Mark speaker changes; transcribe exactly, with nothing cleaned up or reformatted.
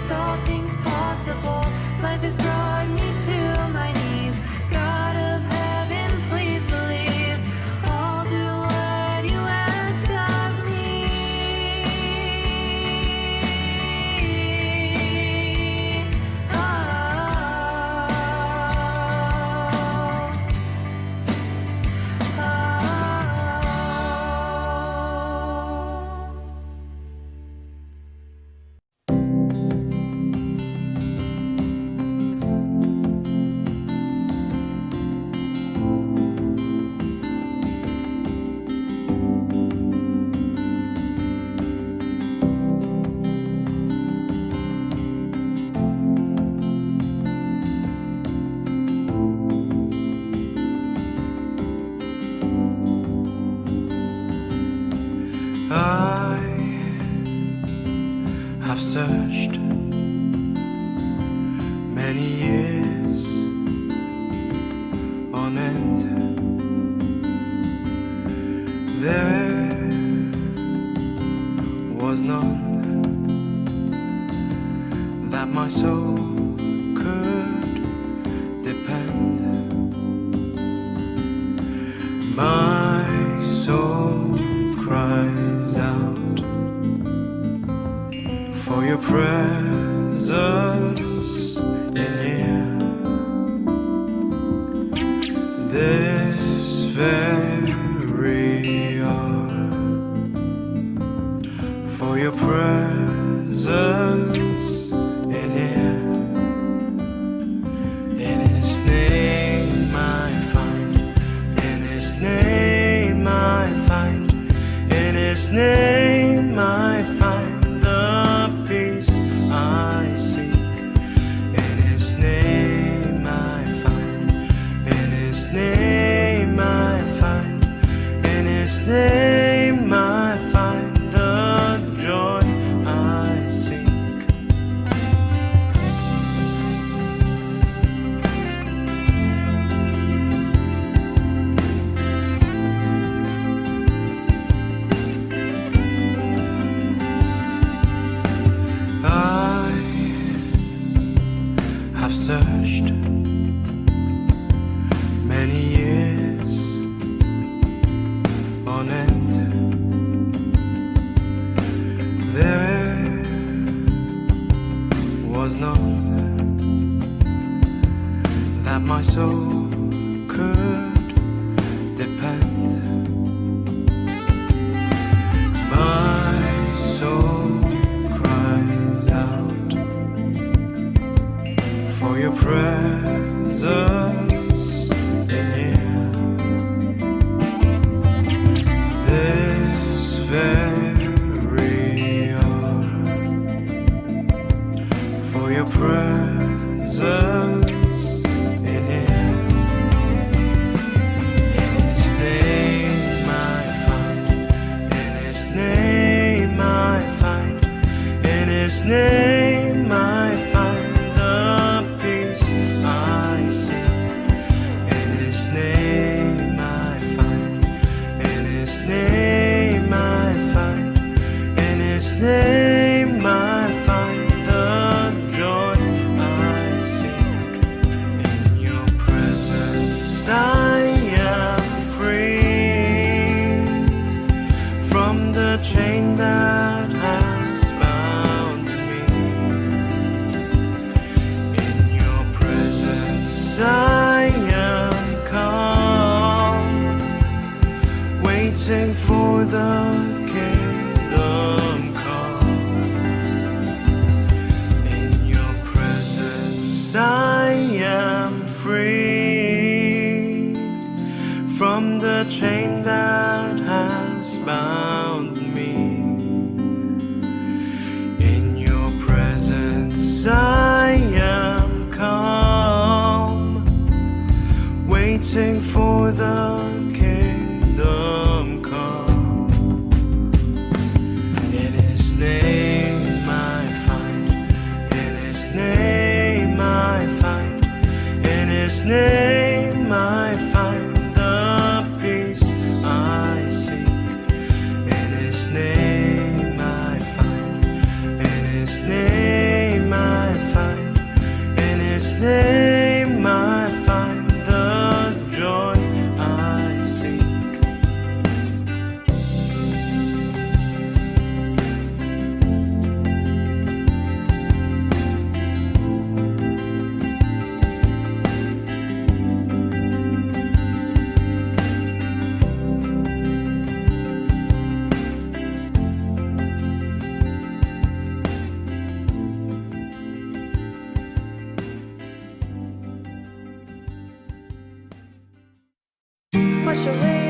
Speaker 1: makes all things possible. Life has brought me to my knees. God of heaven, please believe. I'll do what you ask of me. Oh, oh,
Speaker 2: I have searched many years on end. There was none that my soul could depend. My soul cries out for your presence in here. This very hour, for your presence in here. In His name I find, in His name I find, in His name I find the peace I seek. In His name I find, in His name I find, in His name I find the joy I seek. I have searched many years on end. There was none that my soul could depend. My soul cries out for your presence in here. This very hour, for your presence in here. In His name I find, in His name I find, in His name I find the peace I seek. In His name I find, in His name I find, in His name I find the joy I seek. In your presence I am free from the chain that has bound me. In your presence I am calm, waiting for the kingdom come. In your presence I am free from the chain that has bound me. In your presence I am calm, waiting for the kingdom come. In His name I find, in His name I find, in His name I find the peace I seek. In His name I find, in His name I
Speaker 1: wash away